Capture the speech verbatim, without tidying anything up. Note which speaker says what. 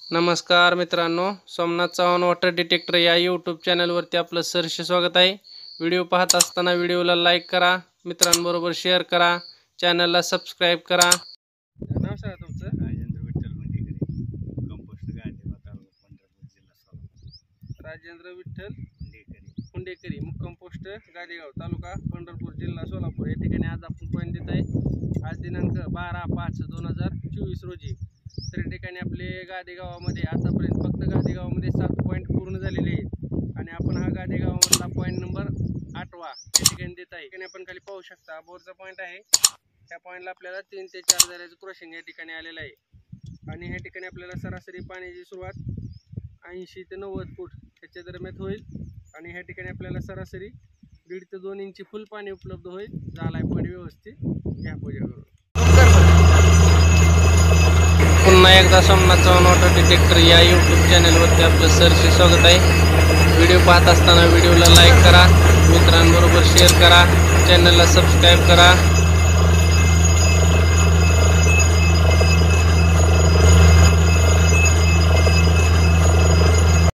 Speaker 1: नमस्कार मित्रांनो, Somnath Chavan water detector या यूट्यूब चॅनलवरती आपलं सहर्ष स्वागत आहे। व्हिडिओ पाहत असताना व्हिडिओला लाईक करा, मित्रांबरोबर शेअर करा, चॅनलला सबस्क्राइब करा। नाव सांगा तुमचं?
Speaker 2: राजेंद्र विठ्ठल मुंडेकरी, कंपोस्ट गांधीवा तालुका पंढरपूर जिल्हा सोलापूर।
Speaker 1: राजेंद्र विठ्ठल
Speaker 2: मुंडेकरी
Speaker 1: मुंडेकरी, मुक्काम पोस्ट गादेगाव, तालुका पंढरपूर, जिल्हा सोलापूर या ठिकाणी आज आपण पॉईंट देत आहे। आज दिनांक बारा पाच दोन हजार चोवीस रोजी। तर या ठिकाणी आपले गादेगावामध्ये आतापर्यंत फक्त गादेगावामध्ये सात पॉईंट पूर्ण झालेले आहेत आणि आपण हा गादेगावामधला पॉईंट नंबर आठवा या ठिकाणी देत आहे। ठिकाणी आपण खाली पाहू शकता बोरचा पॉईंट आहे। त्या पॉईंटला आपल्याला तीन ते चार दऱ्याचं क्रॉसिंग या ठिकाणी आलेलं आहे आणि ह्या ठिकाणी आपल्याला सरासरी पाण्याची सुरुवात ऐंशी ते नव्वद फूट त्याच्या दरम्यान होईल आणि ह्या ठिकाणी आपल्याला सरासरी दीड ते दोन इंची फुल पाणी उपलब्ध होईल। झालाय पण व्यवस्थित या पूजा करून। पुन्हा एकदा सोमनाथ चव्हाण वॉटर डिटेक्टर या यूट्यूब चॅनलवरती आपलं सहर्ष स्वागत आहे। व्हिडिओ पाहत असताना व्हिडिओला लाईक करा, मित्रांबरोबर शेअर करा, चॅनलला सबस्क्राईब करा।